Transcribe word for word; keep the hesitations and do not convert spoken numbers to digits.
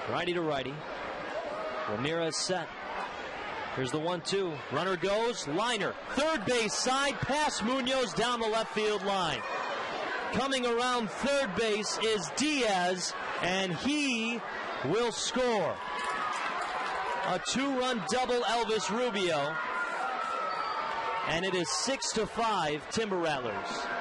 Righty to righty. Ramirez set. Here's the one two. Runner goes. Liner. Third base side. Pass Munoz down the left field line. Coming around third base is Diaz, and he will score. A two-run double Elvis Rubio. And it is six to five Timber Rattlers.